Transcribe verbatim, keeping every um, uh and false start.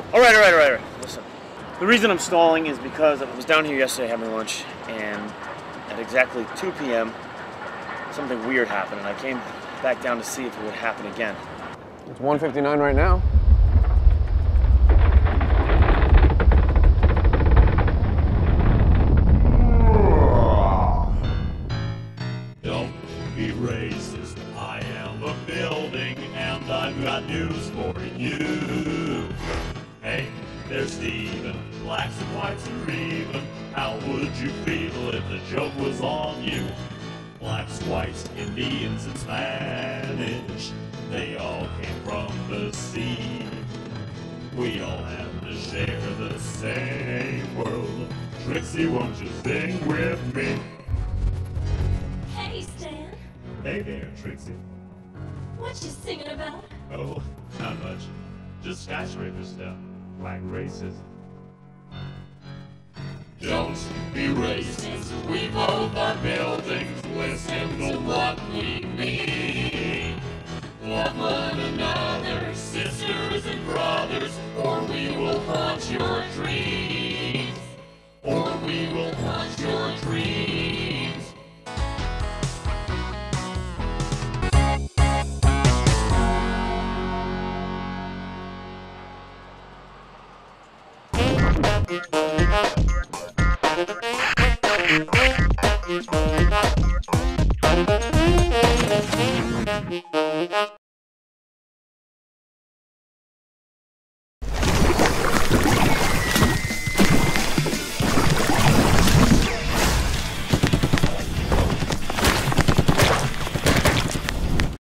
All right, all right, all right, all right. Listen. The reason I'm stalling is because I was down here yesterday having lunch, and at exactly two P M, something weird happened, and I came back down to see if it would happen again. It's one fifty-nine right now. Don't be racist. I am a building, and I've got news for you. Hey, there's Steven, blacks and whites are even. How would you feel if the joke was on you? Blacks, whites, Indians, and Spanish, they all came from the sea. We all have to share the same world. Trixie, won't you sing with me? Hey, Stan. Hey there, Trixie. What you singing about? Oh, not much. Just skyscraper stuff, like racism. Don't be racist, we both are buildings, listen to what we mean. Love one another, sisters and brothers, or we will haunt your dreams.